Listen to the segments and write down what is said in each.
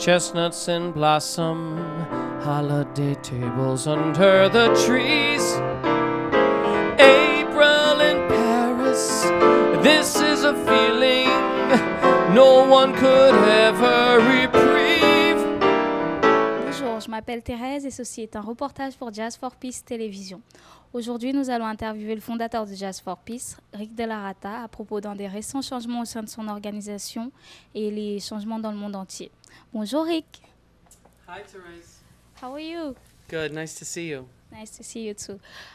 chestnuts in blossom, holiday tables under the trees. April in Paris, this is a feeling no one could ever reprieve. Bonjour, je m'appelle Thérèse et ceci est un reportage pour Jazz for Peace Télévision. Aujourd'hui, nous allons interviewer le fondateur de Jazz for Peace, Rick De La Rata, à propos d'un des récents changements au sein de son organisation et les changements dans le monde entier. Bonjour Rick. Hi Thérèse. How are you? Good, nice to see you. Nice to see you too.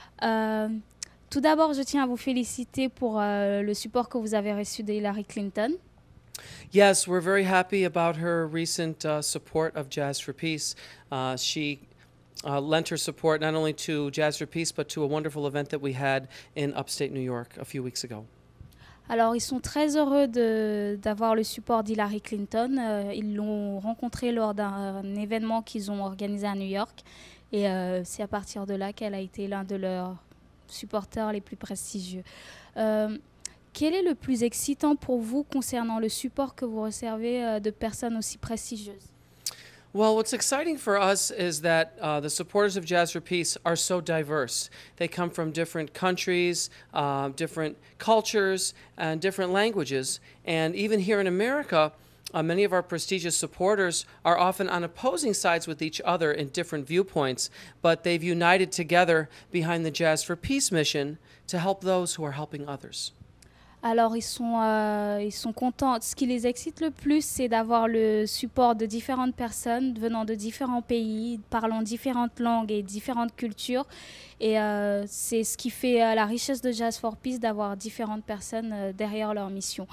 Tout d'abord, je tiens à vous féliciter pour le support que vous avez reçu d'Hillary Clinton. Yes, we're very happy about her recent support of Jazz for Peace. She lent her support not only to Jazz for Peace, but to a wonderful event that we had in upstate New York a few weeks ago. Alors, ils sont très heureux d'avoir le support d'Hillary Clinton. Ils l'ont rencontrée lors d'un événement qu'ils ont organisé à New York. Et c'est à partir de là qu'elle a été l'un de leurs supporters les plus prestigieux. Quel est le plus excitant pour vous concernant le support que vous recevez de personnes aussi prestigieuses? Well, what's exciting for us is that the supporters of Jazz for Peace are so diverse. They come from different countries, different cultures, and different languages. And even here in America, many of our prestigious supporters are often on opposing sides with each other in different viewpoints, but they've united together behind the Jazz for Peace mission to help those who are helping others. Alors, ils sont contents. Ce qui les excite le plus, c'est d'avoir le support de différentes personnes venant de différents pays, parlant différentes langues et différentes cultures. Et c'est ce qui fait la richesse de Jazz for Peace, d'avoir différentes personnes derrière leur mission.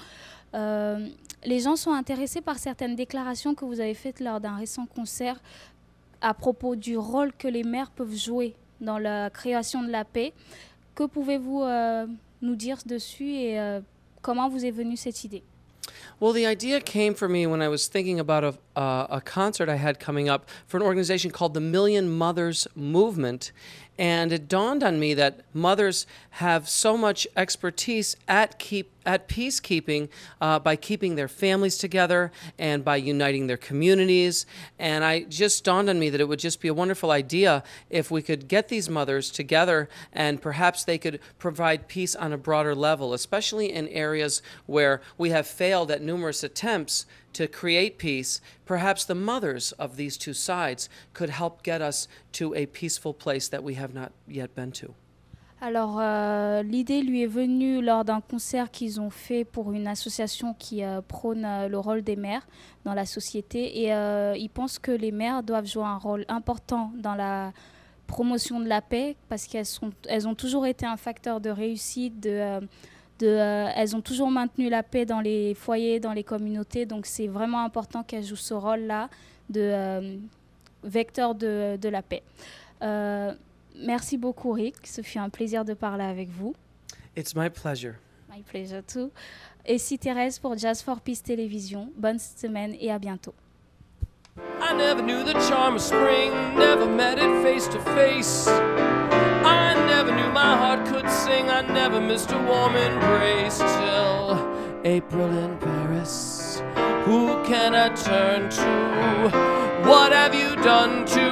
Les gens sont intéressés par certaines déclarations que vous avez faites lors d'un récent concert à propos du rôle que les maires peuvent jouer dans la création de la paix. Que pouvez-vous nous dire dessus et comment vous est venue cette idée? Well, the idea came for me when I was thinking about a concert I had coming up for an organization called the Million Mothers Movement. And it dawned on me that mothers have so much expertise at peacekeeping by keeping their families together and by uniting their communities. And it just dawned on me that it would just be a wonderful idea if we could get these mothers together and perhaps they could provide peace on a broader level, especially in areas where we have failed at numerous attempts to create peace. Perhaps the mothers of these two sides could help get us to a peaceful place that we have not yet been to. Alors, l'idée lui est venue lors d'un concert qu'ils ont fait pour une association qui prône le rôle des mères dans la société. Et ils pensent que les mères doivent jouer un rôle important dans la promotion de la paix parce qu'elles ont toujours été un facteur de réussite, elles ont toujours maintenu la paix dans les foyers, dans les communautés. Donc, c'est vraiment important qu'elles jouent ce rôle-là de vecteur de la paix. Merci beaucoup, Rick. Ce fut un plaisir de parler avec vous. It's my pleasure. My pleasure too. Et si Thérèse pour Jazz for Peace Télévision. Bonne semaine et à bientôt. I never knew the charm of spring, never met it face to face. I never knew my heart could sing, I never missed a warm embrace till April in Paris. Who can I turn to? What have you done to